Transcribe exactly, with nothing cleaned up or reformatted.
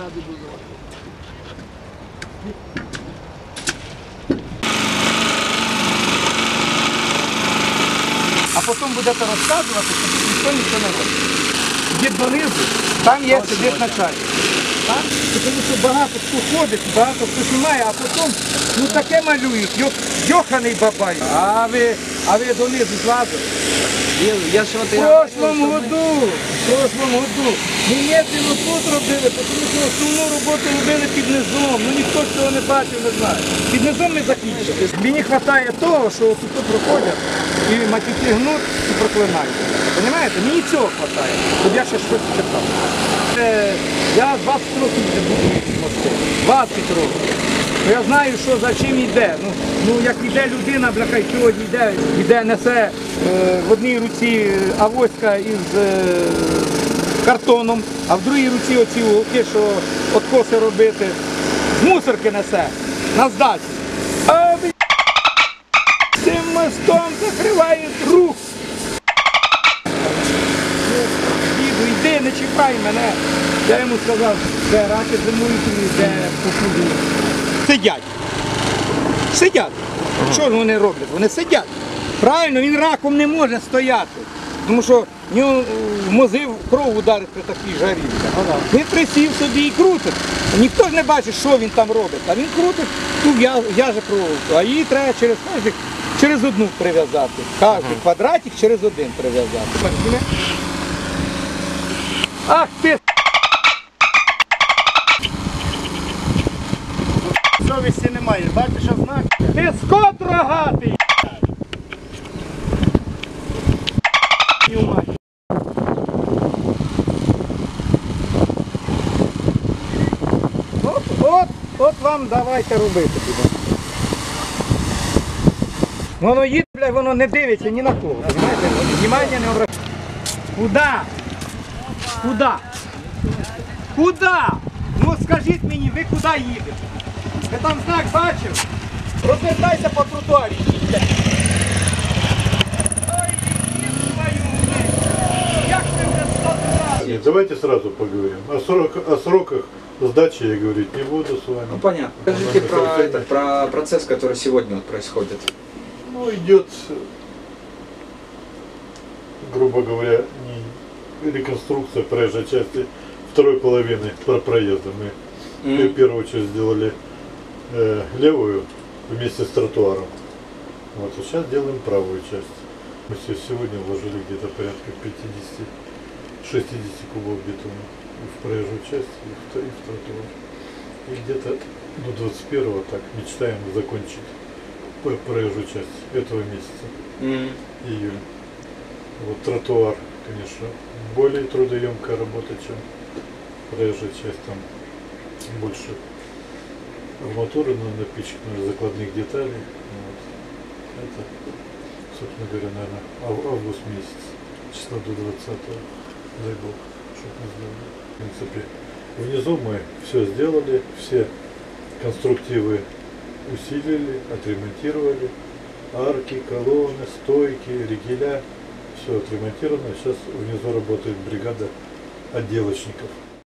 ради будувати. А потім будете розказувати, що тут ніхто нічого не робить. Йдіть донизу, там є сидить начальник. Так? Тому що багато хто ходить, багато хто знімає, а потім ну, таке малюють, йоханий бабай. А ви, а ви донизу злазили? Я ж В прошлому году, в прошлому году Німеччину тут робили, тому що основну роботу робили під низом. Ну ніхто ж цього не бачив, не знає. Під низом ми закінчили. Мені вистачає того, що тут проходять і матюки гнуть і проклинають. Розумієте? Мені цього вистачає, щоб я ще щось читав. Е, я двадцять років не буду мости. двадцять років. Я знаю, що за чим йде. Ну, ну як йде людина, бляха, сьогодні йде, йде, несе е, в одній руці авоська із е, картоном, а в другій руці оці вулки, що откоси робити, з мусорки несе на здачі. А цим мостом закриває рух. Діду, йди, не чіпай мене. Я йому сказав, де раки зимують, де покуди. Сидять. Сидять. Що вони роблять? Вони сидять. Правильно, він раком не може стояти. Тому що в нього в мозги кров ударить при такій жарі. Він присів собі і крутить. Ніхто ж не бачить, що він там робить. А він крутить ту в'яже проволоку. А її треба через, через одну прив'язати. Кожен квадратик через один прив'язати. Ах ти! Совісті немає, бачиш, що знак? Ти скот рогатий! От, от, от вам давайте робити. Воно їде, бля, воно не дивиться ні на кого. Внимання не обращає. Куда? Куда? Куда? Ну скажіть мені, ви куди їдете? Ви там знак бачив? Розвертайся по тротуарі. Ой, як ти вже стати? Давайте сразу поговорим. О, срок, о сроках сдачи я говорить не буду с вами. Ну понятно. Скажите про, это, про процесс, который сегодня вот происходит. Ну, идет, грубо говоря, не реконструкция проезжей части второй половины про проезда. Мы mm-hmm. в первую очередь сделали э, левую вместе с тротуаром. Вот, а сейчас делаем правую часть. Мы сегодня вложили где-то порядка пятьдесят-шестьдесят кубов бетона в проезжую часть и в, и в тротуар. И где-то до двадцать первого так мечтаем закончить проезжую часть этого месяца, mm-hmm. июль. Вот тротуар, конечно, более трудоемкая работа, чем проезжая часть, там больше арматуры напичкано, закладных деталей. Вот. Это, собственно говоря, наверное, ав август месяц, числа до двадцатого, дай бог, чтобы мы сделали. В принципе, внизу мы все сделали, все конструктивы усилили, отремонтировали, арки, колонны, стойки, ригеля, все отремонтировано. Сейчас внизу работает бригада отделочников.